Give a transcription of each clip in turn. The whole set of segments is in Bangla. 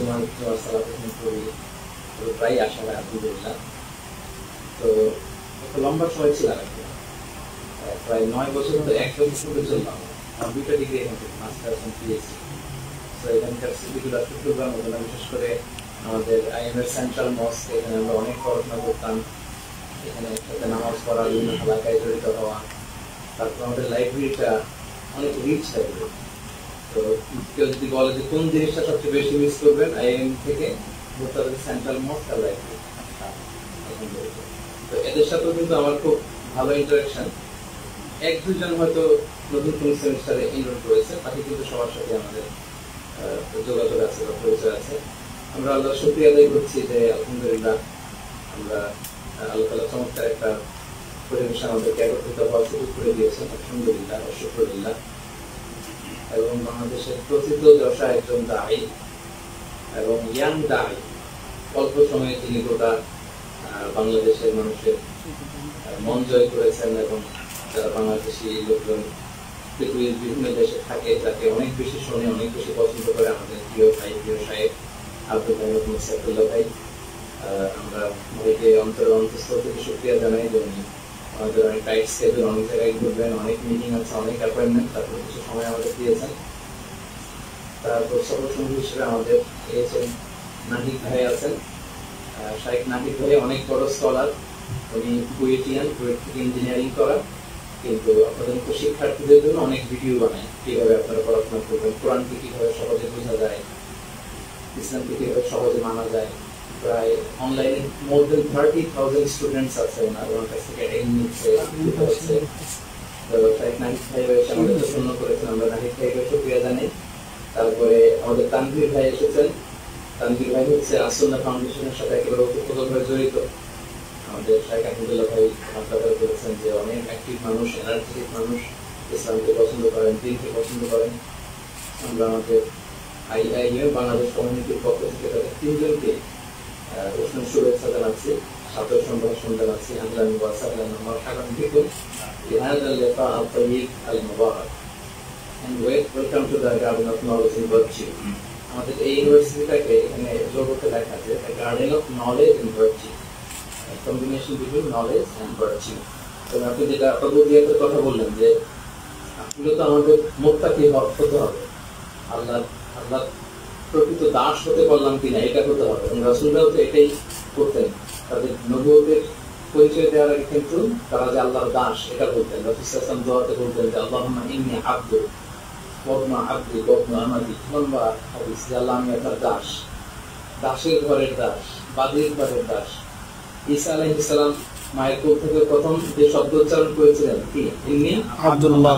প্রায় আসা হয় আলহামদুলিল্লাহ। তো একটা লম্বা সময় ছিলাম, প্রায় 9 বছর, তো 1 বছর শুরু চললাম। আমার 2টা ডিগ্রি এখান থেকে, মাস্টার্স এবং পিএইচডি। তো এখানকার স্মৃতিগুলো চট্টগ্রাম, বিশেষ করে আমাদের আইএমএর সেন্ট্রাল মস্ক, এখানে আমরা অনেক পড়াশোনা করতাম। এখানে একসাথে নামাজ পড়া, বিভিন্ন এলাকায় জড়িত হওয়া। তারপর আমাদের লাইব্রেরিটা অনেক রিচ লাইব্রেরি। তো কেউ যদি বলে যে কোন জিনিসটা সবচেয়ে বেশি মিস করবেন আইএম থেকে, বলতে হবে সেন্ট্রাল মস্ক আর লাইব্রেরি। তো এদের সাথেও কিন্তু আমার খুব ভালো ইন্টারাকশন। 1-2 জন হয়তো নতুন কোন সেমিস্টারে এনরোল করেছে, বাকি কিন্তু সবার সাথে আমাদের যোগাযোগ আছে বা পরিচয় আছে। আমরা আল্লাহ শুকরিয়া আদায় করছি যে আলহামদুলিল্লাহ আমরা আল্লাহ তাআলা চমৎকার একটা পরিবেশ আমাদেরকে একত্রিত হওয়ার সুযোগ করে দিয়েছেন, আলহামদুলিল্লাহ ওয়া শুকরিল্লাহ। এবং বাংলাদেশের প্রসিদ্ধ যশা একজন দায়ী এবং ইয়াং দায়ী, অল্প সময়ে তিনি গোটা বাংলাদেশের মানুষের মন জয় করেছেন এবং যারা বাংলাদেশি লোকজন পৃথিবীর বিভিন্ন দেশে থাকে তাকে অনেক বেশি শোনে, অনেক বেশি পছন্দ করে আমাদের প্রিয় ভাই, প্রিয় সাহেব আব্দুল হাই সাইফুল্লাহ ভাই। আমরা ভাইকে অন্তরের অন্তঃস্থল থেকে শুকরিয়া জানাই যে উনি আমাদের অনেক টাইট স্কেজুল, অনেক জায়গায় ঘুরবেন, অনেক মিটিং আছে, অনেক অ্যাপয়েন্টমেন্ট, তারপর কিছু সময় আমাদের দিয়েছেন। তারপর সফর সঙ্গী হিসেবে আমাদের নাহিদ ভাই আছেন। শাইখ নাহিদ ভাই অনেক বড় স্কলার, উনি কুয়েটিয়ান, কুয়েট থেকে ইঞ্জিনিয়ারিং করা, কিন্তু আপনাদের মতো শিক্ষার্থীদের জন্য অনেক ভিডিও বানায় কিভাবে আপনারা পড়াশোনা করবেন, কোরআনকে কিভাবে সহজে বোঝা যায়, ইসলামকে কিভাবে সহজে মানা যায়। প্রায় অনলাইনে মোর দেন 30,000 স্টুডেন্টস আছে ওনার কাছ থেকে ট্রেনিং নিচ্ছে। শাইখ নাহিদ ভাই এসে আমাদের প্রসন্ন করেছেন, আমরা নাহিদ ভাইকে শুকরিয়া জানাই। তারপরে আমাদের তানভীর ভাই এসেছেন। তানভীর ভাই হচ্ছে আসুন্নাহ ফাউন্ডেশনের সাথে একেবারে ওতপ্রোতভাবে জড়িত। আমাদের শাইখ আব্দুল্লাহ ভাই আপনারা করেছেন যে অনেক অ্যাক্টিভ মানুষ, এনার্জেটিক মানুষ, ইসলামকে পছন্দ করেন, দিনকে পছন্দ করেন। আমরা আমাদের আইআইএম বাংলাদেশ কমিউনিটির পক্ষ থেকে তাদের 3জনকে উষ্ণ শুভেচ্ছা জানাচ্ছি, সাদর সম্ভাষণ জানাচ্ছি। আহলান ওয়া সাহলান ওয়া মারহাবান বিকুম লিহাযা লিকা আত-তাইয়িব আল-মুবারাক and welcome to the Garden of Knowledge and Virtue. আমাদের এই ইউনিভার্সিটিটাকে এখানে লোগোতে লেখা আছে garden of knowledge and virtue, combination between knowledge and virtue. তো আপনি যেটা প্রবুদ্ধিয়াতের কথা বললেন যে মূলত আমাদের মুত্তাকি হতে হবে, আল্লাহ প্রকৃত দাস হতে পারলাম কিনা এটা হতে হবে। এবং রাসূলরাও তো এটাই করতেন, তাদের নবুয়তের পরিচয় দেওয়ার আগে কিন্তু তারা যে আল্লাহর দাস এটা বলতেন। রাসূল সাল্লাল্লাহু আলাইহি ওয়াসাল্লাম দোয়াতে বলতেন যে আল্লাহুম্মা ইন্নী আবদু ওয়াবনু আবদি ওয়াবনু আমাতি, লম্বা হাদিস, যে আল্লাহ আমি আপনার দাস, দাসের ঘরের দাস, বাদীর ঘরের দাস। ঈসা আলাইহিস সালাম মায়ের কোল থেকে প্রথম যে শব্দ উচ্চারণ করেছিলেন কি? ইন্নী আব্দুল্লাহ।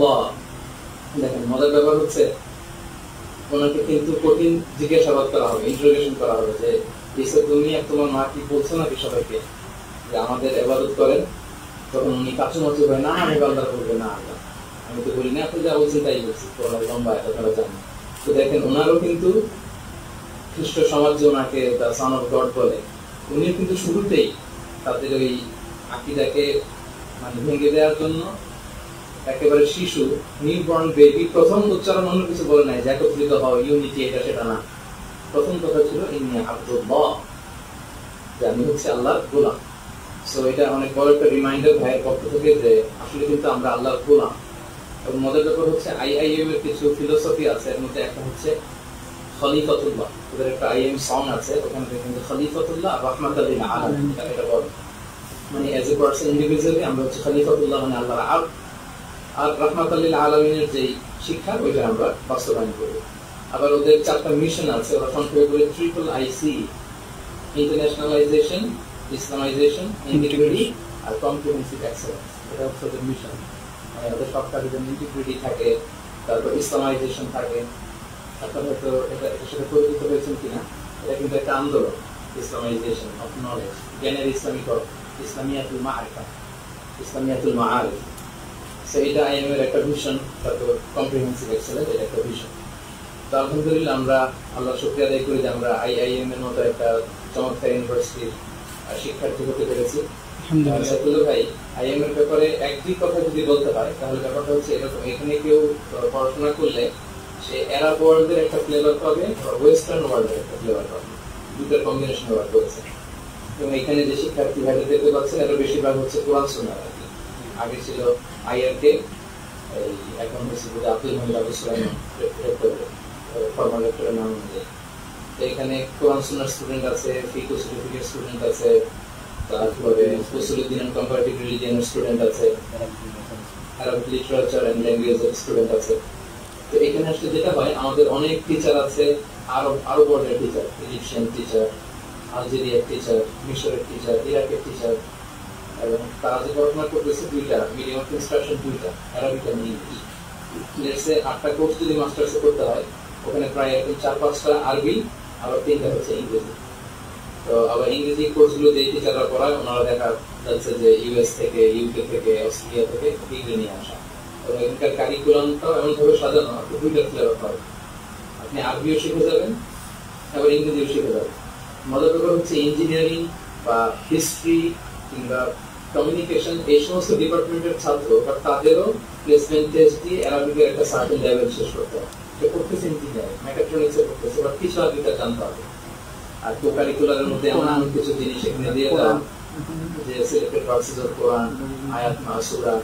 দেখেন মজার ব্যাপার হচ্ছে ওনাকে কিন্তু কঠিন জিজ্ঞাসাবাদ করা হবে, ইন্টারোগেশন করা হবে যে ঈসা তুমি আর তোমার মা কি বলছো নাকি সবাইকে যে আমাদের ইবাদত করেন? তখন উনি কাছুমাচু হয়, না আমি বান্দা বলবে না, আল্লাহ আমি তো বলি না, আপনি যা বলছেন তাই বলছি, তোমার লম্বা আপনারা জানেন। তো দেখেন ওনারও কিন্তু খ্রিস্ট সমাজ ওনাকে দ্য সন অফ গড বলে, উনি কিন্তু শুরুতেই তাদের ওই আকীদাকে মানে ভেঙে দেওয়ার জন্য একেবারে শিশু, নিউবর্ন বেবি, প্রথম উচ্চারণ অন্য কিছু বলে নাই যে একত্রিত হও, ইউনিটি, এটা সেটা না। প্রথম কথা ছিল ইন্নী আব্দুল্লাহ, যে আমি হচ্ছে আল্লাহর গোলাম। সো এটা অনেক বড় একটা রিমাইন্ডার ভাইয়ের পক্ষ থেকে যে আসলে কিন্তু আমরা আল্লাহর গোলাম। এবং মজার ব্যাপার হচ্ছে আইআইএম এর কিছু ফিলোসফি আছে, এর মধ্যে একটা হচ্ছে খলিফাতুল্লাহ। ওদের একটা আইএম সং আছে, ওখানে কিন্তু খলিফাতুল্লাহ রাহমাতাল লিল আলামিন এটা বলে, মানে এজ এ পারসন ইন্ডিভিজুয়ালি আমরা হচ্ছে খলিফাতুল্লাহ, মানে আল্লাহর আব, আর রাহমাতাল লিল আলামিনের যে শিক্ষা ওইটা আমরা বাস্তবায়ন করব। আবার ওদের 4টা মিশন আছে, ওরা সংক্ষেপে বলে triple IC: internationalization, Islamization, integrity আর কম্প্রিহেনসিভ এক্সেলেন্স। এটা হচ্ছে ওদের মিশন। মানে ওদের সব কাজে ইন্টিগ্রিটি থাকে, তারপর ইসলামাইজেশন থাকে। আপনারা হয়তো এটার সাথে পরিচিত হয়েছেন কিনা, এটা কিন্তু একটা আন্দোলন, ইসলামাইজেশন অফ নলেজ, জ্ঞানের ইসলামীকরণ, ইসলামিয়াতুল মাআরিফা, ইসলামিয়াতুল মাআরিফ। সো এটা আইএম এর একটা ভিশন, তারপর কম্প্রিহেনসিভ এক্সেলেন্স এটা একটা ভিশন। তো আলহামদুলিল্লাহ আমরা আল্লাহ শুকরিয়া আদায় করি যে আমরা আইআইএম এর মতো একটা চমৎকার ইউনিভার্সিটির শিক্ষার্থী হতে পেরেছি। সাইফুল্লাহ ভাই, আইএম এর ব্যাপারে এক দুই কথা যদি বলতে হয় তাহলে ব্যাপারটা হচ্ছে এরকম, এখানে কেউ পড়াশোনা করলে সে অ্যারাব ওয়ার্ল্ডের একটা ফ্লেভার পাবে, ওয়েস্টার্ন ওয়ার্ল্ডের একটা ফ্লেভার পাবে, দুটার কম্বিনেশন ওয়ার্ক করেছে। এবং এখানে যে শিক্ষার্থী ভাইদের দেখতে পাচ্ছেন এরা বেশিরভাগ হচ্ছে কোরআন সুন্নাহ আর কি। আগে ছিল আইআরকে, এখন হচ্ছে আব্দুল হাই সাইফুল্লাহ ফর্মাল রেক্টরের নাম অনুযায়ী। তো এখানে কোরআন সুন্নাহর স্টুডেন্ট আছে, ফিকহ সার্টিফিকেট স্টুডেন্ট আছে, তারপরে উসুলুদ্দিন এন্ড কম্পারেটিভ রিলিজিয়নের স্টুডেন্ট আছে, আরবিক লিটারেচার এন্ড ল্যাঙ্গুয়েজের স্টুডেন্ট আছে। তো এখানে আসলে যেটা হয়, আমাদের অনেক টিচার আছে, আরো বড়দের টিচার, ইজিপশিয়ান টিচার, আলজেরিয়ার টিচার, মিশরের টিচার, ইরাকের টিচার, এবং তারা যে পড়াশোনা করতেছে দুইটা মিডিয়াম অফ ইনস্ট্রাকশন, দুইটা আরবিক আর ইংলিশ। লেটস সে 8টা কোর্স যদি মাস্টার্সে করতে হয়, ওখানে প্রায় 4-5টা আরবি, আবার 3টা হচ্ছে ইংরেজি। তো আবার ইংরেজি কোর্সগুলো যে টিচাররা পড়ায়, ওনারা দেখা যাচ্ছে যে ইউএস থেকে, ইউকে থেকে, অস্ট্রেলিয়া থেকে ডিগ্রি নিয়ে আসা। এবং এখানকার কারিকুলামটাও এমনভাবে সাজানো, আপনি দুইটা ফ্লেভার পাবেন, আপনি আরবিও শিখে যাবেন, আবার ইংরেজিও শিখে যাবেন। মজার ব্যাপার হচ্ছে ইঞ্জিনিয়ারিং বা হিস্ট্রি কিংবা কমিউনিকেশন, এই সমস্ত ডিপার্টমেন্টের ছাত্র বা তাদেরও প্লেসমেন্ট টেস্ট দিয়ে অ্যারাবিকের একটা সার্টেন লেভেল শেষ করতে হবে। সে করতেছে ইঞ্জিনিয়ারিং, মেকাট্রনিক্সে করতেছে, বা কিছু আরবিটা জানতে হবে। আর কো কারিকুলারের মধ্যে এমন এমন কিছু জিনিস এখানে দিয়ে দেওয়া, যে সিলেক্টেড ভার্সেস অফ কোরআন, আয়াত মাসুরা,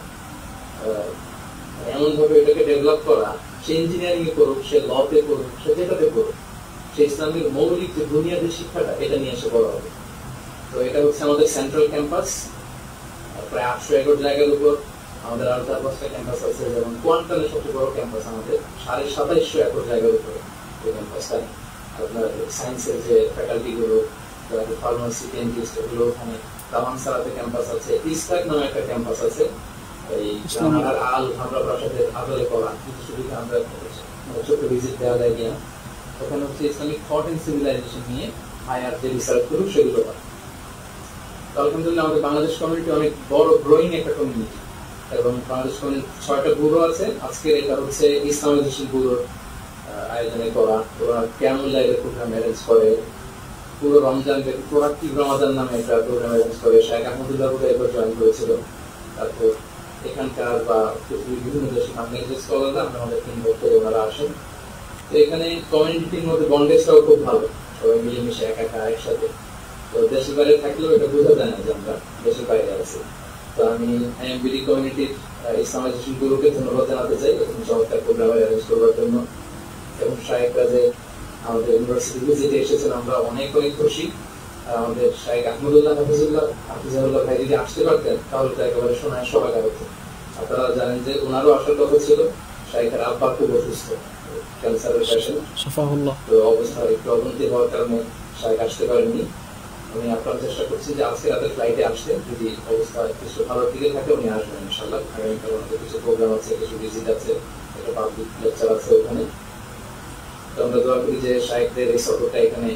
এমন ভাবে এটাকে ডেভেলপ করা, সে ইঞ্জিনিয়ারিং এ করুক, সে লতে করুক, সে যেটাতে করুক, সে ইসলামের মৌলিক যে বুনিয়াদী শিক্ষাটা, এটা নিয়ে এসে বড় হবে। তো এটা হচ্ছে আমাদের সেন্ট্রাল ক্যাম্পাস, প্রায় 800 একর জায়গার উপর। আমাদের আরো 4-5টা ক্যাম্পাস আছে, যেমন কোয়ান্টামের সবচেয়ে বড় ক্যাম্পাস আমাদের 2750 একর জায়গার উপরে এই ক্যাম্পাসটা। আপনার সায়েন্সের যে ফ্যাকাল্টি গুলো, ফার্মাসি, ডেন্টিস্ট, এগুলো ওখানে। দামানসারাতে ক্যাম্পাস আছে, ইসলাক নামে একটা ক্যাম্পাস আছে, এই জানালার আল হামরা প্রাসাদের আদলে করা, কিছু আমরা ছোট্ট ভিজিট দেওয়া যায় কিনা। ওখানে হচ্ছে ইসলামিক থট এন্ড সিভিলাইজেশন নিয়ে হায়ার যে রিসার্চ করুক সেগুলো হয়। আলহামদুলিল্লাহ আমাদের বাংলাদেশ কমিউনিটি অনেক বড় গ্রোয়িং একটা কমিউনিটি, এবং বাংলাদেশ কমিউনিটি 6টা ব্যুরো আছে। আজকের এটা হচ্ছে ইসলামাইজেশন ব্যুরোর আয়োজনে করা। ওরা ক্যামল লাইভের প্রোগ্রাম অ্যারেঞ্জ করে, পুরো রমজান প্রোডাক্টিভ রমাদান নামে একটা প্রোগ্রাম অ্যারেঞ্জ করে। শেখ আহমদুল্লাহ এবার জয়েন করেছিল। তারপর এখানকার বা বিভিন্ন দেশের বাংলাদেশ স্কলাররা আমাদের ইনভাইট করে ওনারা আসেন। তো এখানে কমিউনিটির মধ্যে বন্ডেজটাও খুব ভালো, সবাই মিলেমিশে একা একসাথে। তো দেশের বাইরে থাকলেও এটা বোঝা যায় না যে আমরা দেশের বাইরে আছি। তো আমি আইএমবিডি কমিউনিটির ইসলামাইজেশন গ্রুপকে ধন্যবাদ জানাতে চাই এরকম চমৎকার প্রোগ্রাম অ্যারেঞ্জ করবার জন্য। এবং শায়েখরা যে আমাদের ইউনিভার্সিটি ভিজিটে এসেছেন, আমরা অনেক অনেক খুশি। আমাদের শায়েখ আহমদুল্লাহ হাফিজাহুল্লাহ ভাই যদি আসতে পারতেন, তাহলে তো একেবারে শোনায় সবাইকার হতো। আপনারা জানেন যে ওনারও আসার কথা ছিল, শায়েখের আব্বা খুব অসুস্থ, ক্যান্সারের পেশেন্ট, তো অবস্থা একটু অবনতি হওয়ার কারণে শায়েখ আসতে পারেননি। আমি আপনার চেষ্টা করছি যে আজকে রাতের ফ্লাইটে আসতে, যদি অবস্থা কিছু ভালোর দিকে থাকে উনি আসবেন ইনশাআল্লাহ। আগামীকাল আমাদের কিছু প্রোগ্রাম আছে, কিছু ভিজিট আছে, একটা পাবলিক লেকচার আছে ওখানে। তো আমরা দোয়া করি যে শায়েখদের এই সফরটা এখানে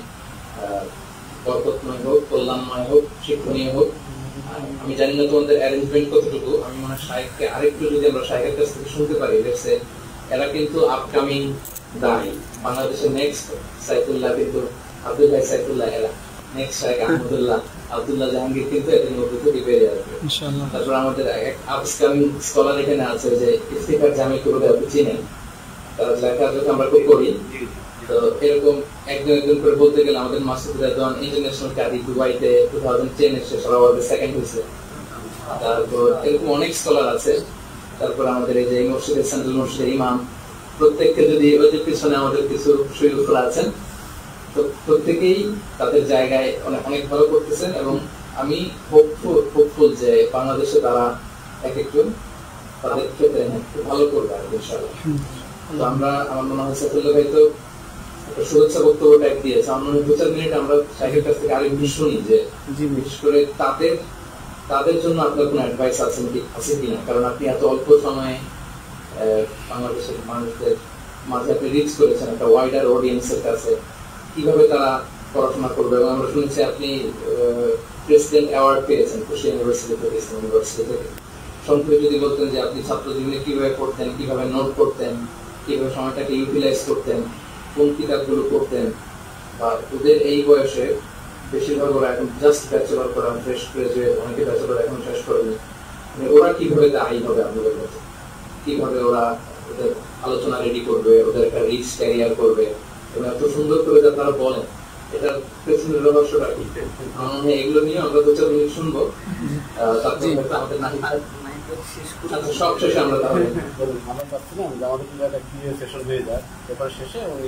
বরকতময় হোক, কল্যাণময় হোক, শিক্ষণীয় হোক। আমি জানি না তোমাদের অ্যারেঞ্জমেন্ট কতটুকু, আমি মনে হয় শায়েখকে আরেকটু যদি আমরা শায়েখের কাছ থেকে শুনতে পারি, এরা কিন্তু আপকামিং দায়ী, বাংলাদেশের নেক্সট সাইফুল্লাহ, কিন্তু আব্দুল হাই সাইফুল্লাহ এরা নেক্সট শায়েখ আহমদুল্লাহ, আব্দুল্লাহ জাহাঙ্গীর কিন্তু এদের মধ্যে থেকে বেরিয়ে আসবে ইনশাআল্লাহ। তারপর আমাদের এক আপকামিং স্কলার এখানে আছে, যে ইফতিখার জামি করে আপনি চিনেন, তার লেখালেখি আমরা খুব করি। তো এরকম একজন করে বলতে গেলে আমাদের মাসুদ রেদওয়ান ইন্টারন্যাশনাল কারি দুবাইতে 2010 এসে সারা ওয়ার্ল্ডে সেকেন্ড হয়েছে। তারপর এরকম অনেক স্কলার আছে। তারপর আমাদের এই যে মসজিদের সেন্ট্রাল মসজিদের ইমাম, প্রত্যেককে যদি ওদের পিছনে আমাদের কিছু শরীফরা আছেন, তো প্রত্যেকেই তাদের জায়গায় অনেক অনেক ভালো করতেছেন। এবং আমি হোপফুল যে বাংলাদেশে তারা এক একজন তাদের ক্ষেত্রে খুব ভালো করবে ইনশাআল্লাহ। তো আমরা, আমার মনে হয় সাইফুল্লাহ ভাই তো শুভেচ্ছা বক্তব্য টাইপ দিয়েছে, আমার মনে হয় 2-4 মিনিট আমরা শাইখের কাছ থেকে আরেক বেশি শুনি, যে বিশেষ করে তাদের জন্য আপনার কোনো অ্যাডভাইস আছে কিনা, কারণ আপনি এত অল্প সময়ে বাংলাদেশের মানুষদের মাঝে আপনি রিচ করেছেন একটা ওয়াইডার অডিয়েন্সের কাছে, কিভাবে তারা পড়াশোনা করবে। এবং আমরা শুনেছি আপনি প্রেসিডেন্ট অ্যাওয়ার্ড পেয়েছেন খুশি ইউনিভার্সিটি থেকে, ইসলাম ইউনিভার্সিটি থেকে। সংক্ষেপে যদি বলতেন যে আপনি ছাত্র জীবনে কিভাবে পড়তেন, কিভাবে নোট করতেন, কিভাবে সময়টাকে ইউটিলাইজ করতেন, কোন কিতাবগুলো পড়তেন, বা ওদের এই বয়সে বেশিরভাগ ওরা এখন জাস্ট ব্যাচেলর করা, ফ্রেশ গ্রাজুয়েট, অনেকে ব্যাচেলর এখন শেষ করেনি, ওরা কিভাবে দায়ী হবে আপনাদের মতো, কিভাবে ওরা ওদের আলোচনা রেডি করবে, ওদের একটা রিস্ক ক্যারিয়ার করবে এবং এত সুন্দর করে আপনারা বলেন, এটার পেছনের রহস্যটা কি? এগুলো নিয়ে আমরা 2-4 মিনিট শুনবো, তারপর আমাদের সব শেষে আমরা তাহলে আমরা চাচ্ছিলাম যে আমাদের কিন্তু একটা ক্লিয়ার সেশন হয়ে যায়, পেপার শেষে উনি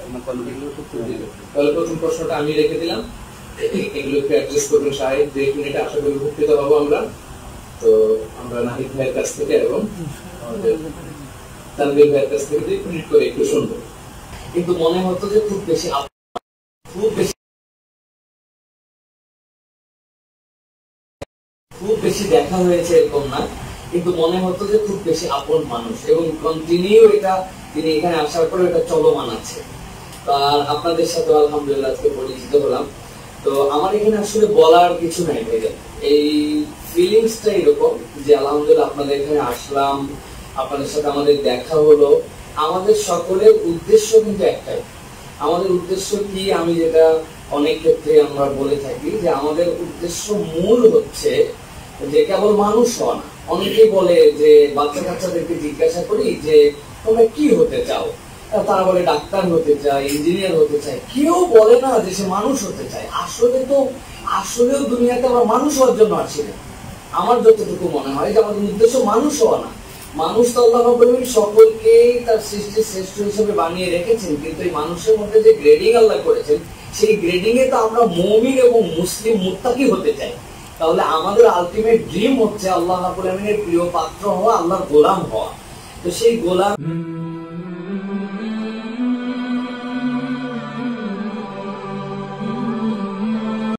তাহলে প্রথম প্রশ্নটা আমি রেখে দিলাম, এগুলোকে অ্যাড্রেস করবেন সাহেব। 2 মিনিটে আশা করি উপকৃত হবো আমরা। তো আমরা নাহিদ ভাইয়ের কাছ থেকে এবং আমাদের তানভীর ভাইয়ের কাছ থেকে 2 মিনিট করে একটু শুনবো। কিন্তু মনে হতো যে খুব বেশি দেখা হয়েছে এরকম না, কিন্তু মনে হতো যে খুব বেশি আপন মানুষ এবং কন্টিনিউ এটা তিনি এখানে আসার পরে এটা চলমান আছে। আর আপনাদের সাথে আলহামদুলিল্লাহ আজকে পরিচিত হলাম। তো আমার এখানে আসলে বলার কিছু নাই ভাইয়া, এই ফিলিংসটা এরকম যে আলহামদুলিল্লাহ আপনাদের এখানে আসলাম, আপনাদের সাথে আমাদের দেখা হলো। আমাদের সকলের উদ্দেশ্য কিন্তু একটাই। আমাদের উদ্দেশ্য কি, আমি যেটা অনেক ক্ষেত্রে আমরা বলে থাকি যে আমাদের উদ্দেশ্য মূল হচ্ছে যে কেবল মানুষ হওয়া না। অনেকেই বলে যে বাচ্চা কাচ্চাদেরকে জিজ্ঞাসা করি যে তোমরা কি হতে চাও, তারা বলে ডাক্তার হতে চায়, ইঞ্জিনিয়ার হতে চায়, কেউ বলে না যে সে মানুষ হতে চায়। আসলেও দুনিয়াতে আমরা মানুষ হওয়ার জন্য আসি না। আমার যতটুকু মনে হয় যে আমাদের উদ্দেশ্য মানুষ হওয়া না। মানুষ তো আল্লাহ রাব্বুল আলামিন সকলকে তার সৃষ্টির শ্রেষ্ঠ হিসেবে বানিয়ে রেখেছেন, কিন্তু এই মানুষের মধ্যে যে গ্রেডিং আল্লাহ করেছেন, সেই গ্রেডিং এ তো আমরা মুমিন এবং মুসলিম মুত্তাকি হতে চাই। তাহলে আমাদের আলটিমেট ড্রিম হচ্ছে আল্লাহ রাব্বুল আলামিনের প্রিয় পাত্র হওয়া, আল্লাহর গোলাম হওয়া। তো সেই গোলাম